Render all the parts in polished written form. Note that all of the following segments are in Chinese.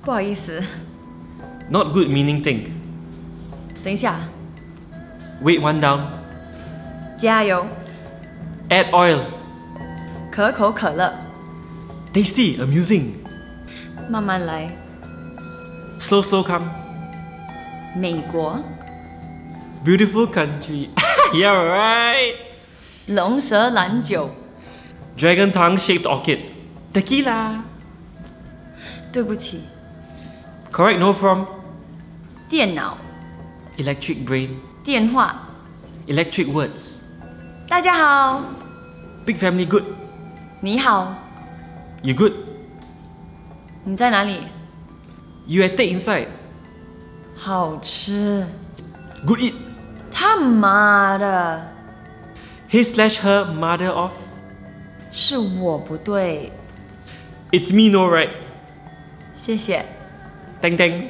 不好意思， Not good meaning think. 等一下， Wait one down. 加油， Add oil. 可口可乐， Tasty, amusing. 慢慢来。 Slow, slow come. 美国， Beautiful country. Yeah, right. 龙舌兰酒， Dragon tongue shaped orchid. Tequila. 对不起， Correct no from. 电脑， Electric brain. 电话。 Electric words. 大家好， Big family good. 你好， You good? 你在哪里？ You had take inside. 好吃。 Good eat. 他妈的， He/her mother of. 是我不对， It's me no right. 谢谢， Tang tang.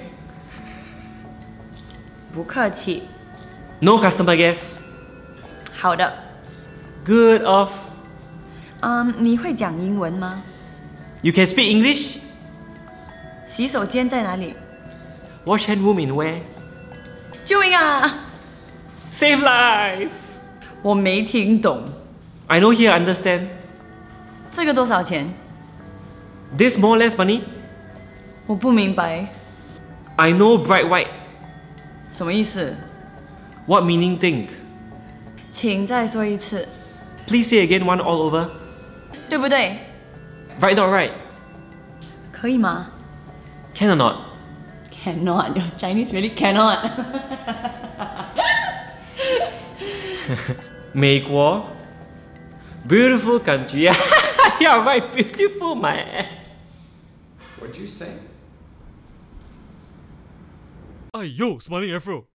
不客气。 No customer guest. 好的， Good of. 你会讲英文吗？ You can speak English. 洗手间在哪里？ Wash hand room in where? 救命啊！ Save life. 我没听懂， I know here understand. 这个多少钱？ This more less money. 我不明白， I know bright white. 什么意思？ What meaning think? 请再说一次， Please say again one all over. 对不对？ Right not right? 可以吗 Can or not? ？Cannot. Your Chinese really cannot. 美国 Beautiful country. Yeah, right, beautiful my ass. What'd you say? Ayo, smiling afro.